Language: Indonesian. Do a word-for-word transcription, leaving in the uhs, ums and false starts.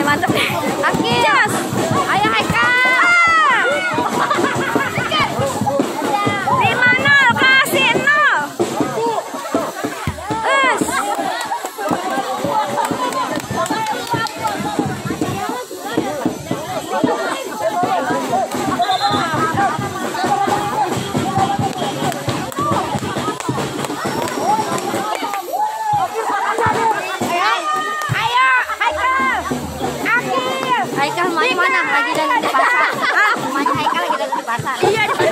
mantep deh. Akil. Jas. Ayo Haikal. Lima nol kasih nol. Es. Haikal main mana? Lagi dalam di pasar. Main Haikal lagi dalam di pasar. Iya.